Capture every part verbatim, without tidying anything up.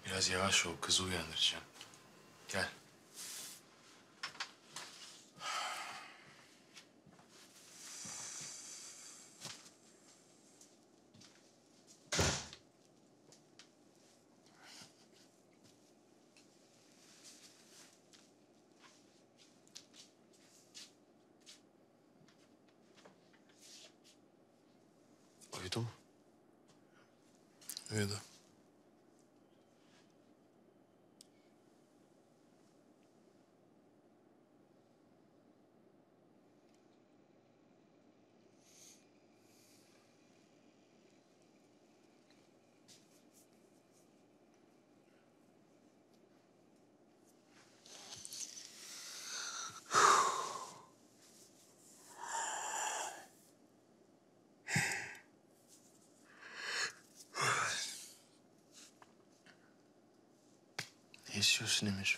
Biraz yavaş ol, kızı uyandıracağım. Gel. Uyudu mu? Uyudu. Ne istiyorsun Emir?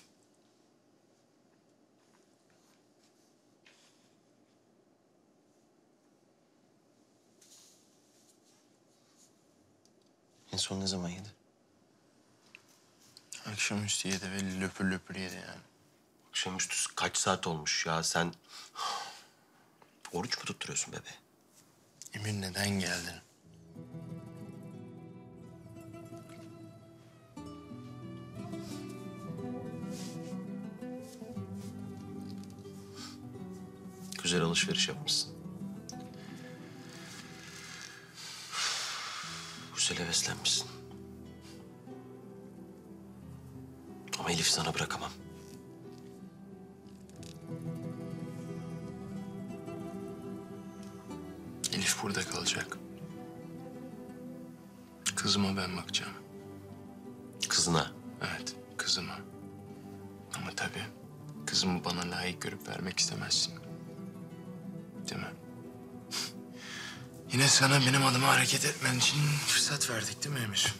En son ne zaman yedi? Akşamüstü yedi ve löpür löpür yedi yani. Akşamüstü kaç saat olmuş ya sen? Oruç mu tutturuyorsun bebe? Emir neden geldin? Güzel alışveriş yapmışsın. Güzel heveslenmişsin. Ama Elif'i sana bırakamam. Elif burada kalacak. Kızıma ben bakacağım. Kızına. Evet, kızıma. Ama tabii kızımı bana layık görüp vermek istemezsin. Değil mi? Yine sana benim adıma hareket etmen için fırsat verdik değil mi Emir?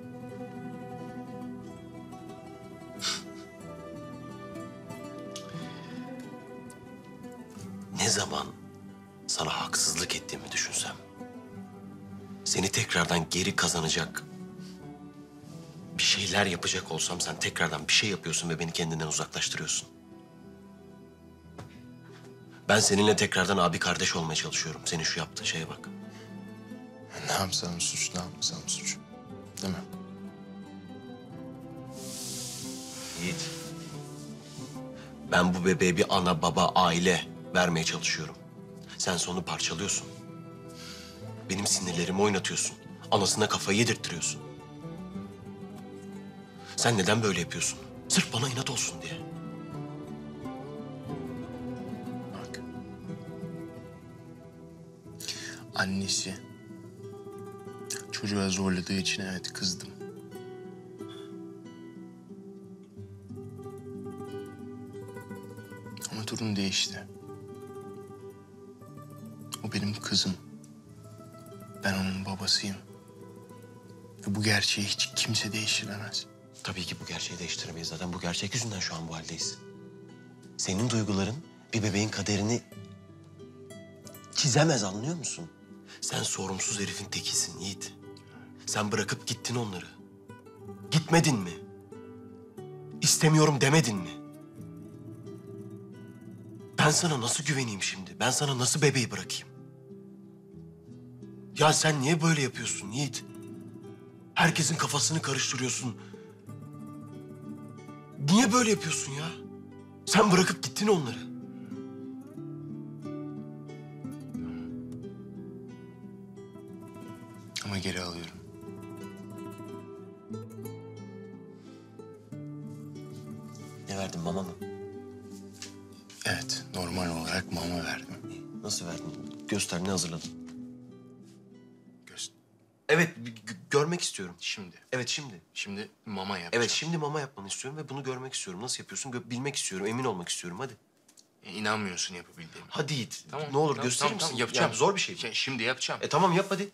Ne zaman sana haksızlık ettiğimi düşünsem, seni tekrardan geri kazanacak bir şeyler yapacak olsam sen tekrardan bir şey yapıyorsun ve beni kendinden uzaklaştırıyorsun. Ben seninle tekrardan abi kardeş olmaya çalışıyorum. Senin şu yaptığın şeye bak. Ne yapsam suç, ne yapmasam suç. Değil mi? Yiğit. Ben bu bebeğe bir ana, baba, aile vermeye çalışıyorum. Sen onu parçalıyorsun. Benim sinirlerimi oynatıyorsun. Anasına kafayı yedirttiriyorsun. Sen neden böyle yapıyorsun? Sırf bana inat olsun diye. Bak. Annesi çocuğa zorladığı için evet kızdım. Ama durum değişti. O benim kızım. Ben onun babasıyım. Ve bu gerçeği hiç kimse değiştiremez. Tabii ki bu gerçeği değiştiremeyiz. Zaten bu gerçek yüzünden şu an bu haldeyiz. Senin duyguların bir bebeğin kaderini çizemez, anlıyor musun? Sen sorumsuz herifin tekisin Yiğit. Sen bırakıp gittin onları. Gitmedin mi? İstemiyorum demedin mi? Ben sana nasıl güveneyim şimdi? Ben sana nasıl bebeği bırakayım? Ya sen niye böyle yapıyorsun Yiğit? Herkesin kafasını karıştırıyorsun. Niye böyle yapıyorsun ya? Sen bırakıp gittin onları. Ama geri alıyorum. Ne verdin, mama mı? Evet, normal olarak mama verdim. Nasıl verdin? Göster, ne hazırladın? Göz. Evet, bir gö- görmek istiyorum. Şimdi. Evet, şimdi. Şimdi mama yapacağım. Evet, şimdi mama yapmanı istiyorum ve bunu görmek istiyorum. Nasıl yapıyorsun? Gö- bilmek istiyorum, emin olmak istiyorum. Hadi. E, İnanmıyorsun yapabildiğime. Hadi Yiğit. Tamam. Ne olur tamam, gösterir tamam, misin? Tamam, yapacağım. Yani zor bir şey bu. Şey, şimdi yapacağım. E tamam, yap hadi.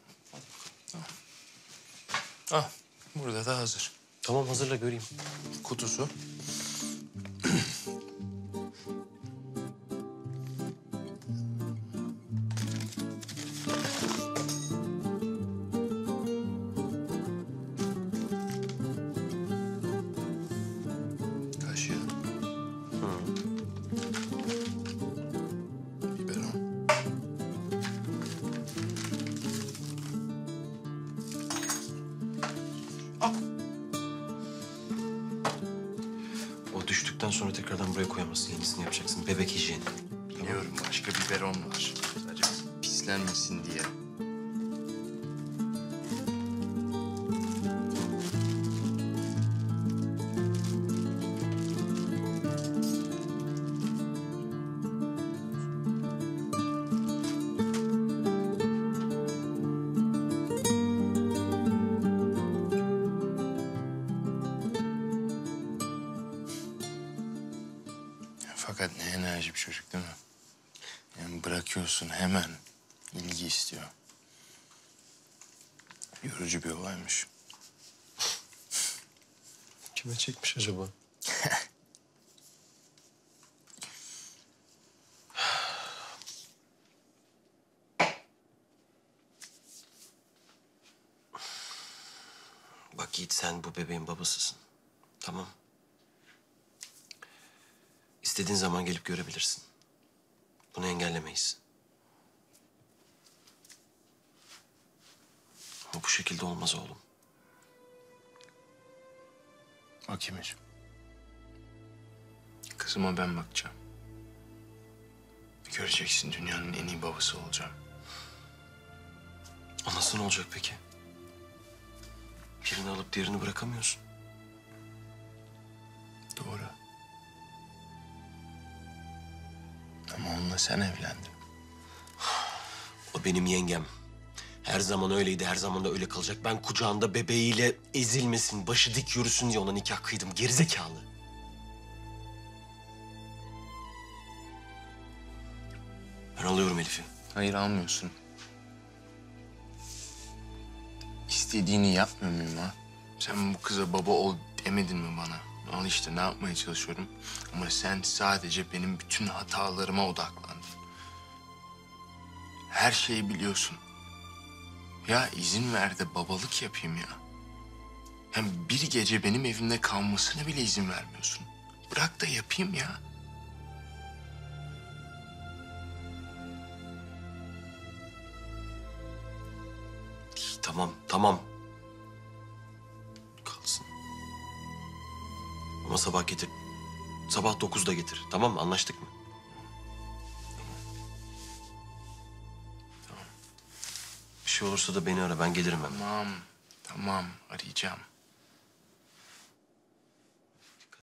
Al, burada da hazır. Tamam, hazırla göreyim. Kutusu. üşüdükten sonra tekrardan buraya koyamazsın. Yenisini yapacaksın. Bebek hijyeni. Biliyorum, başka biberon var. Sadece pislenmesin diye. Fakat ne enerji bir çocuk değil mi? Yani bırakıyorsun hemen ilgi istiyor. Yorucu bir olaymış. Kime çekmiş acaba? Bak Yiğit, sen bu bebeğin babasısın. Tamam. İstediğin zaman gelip görebilirsin. Bunu engellemeyiz. Ama bu şekilde olmaz oğlum. Bak Emir. Kızıma ben bakacağım. Göreceksin, dünyanın en iyi babası olacağım. Anası ne olacak peki? Birini alıp diğerini bırakamıyorsun. Doğru. Ama onunla sen evlendin. O benim yengem. Her zaman öyleydi, her zaman da öyle kalacak. Ben kucağında bebeğiyle ezilmesin, başı dik yürüsün diye ona nikah kıydım. Gerizekalı. Ben alıyorum Elif'i. Hayır, almıyorsun. İstediğini yapmıyor muyum ha? Sen bu kıza baba ol demedin mi bana? Al işte, ne yapmaya çalışıyorum. Ama sen sadece benim bütün hatalarıma odaklandın. Her şeyi biliyorsun. Ya izin ver de babalık yapayım ya. Hem bir gece benim evimde kalmasına bile izin vermiyorsun. Bırak da yapayım ya. İyi, tamam, tamam. Kalsın. Ama sabah getir. Sabah dokuzda getir. Tamam mı? Anlaştık mı? Bir şey olursa da beni ara. Ben gelirim hemen. Tamam, tamam, arayacağım.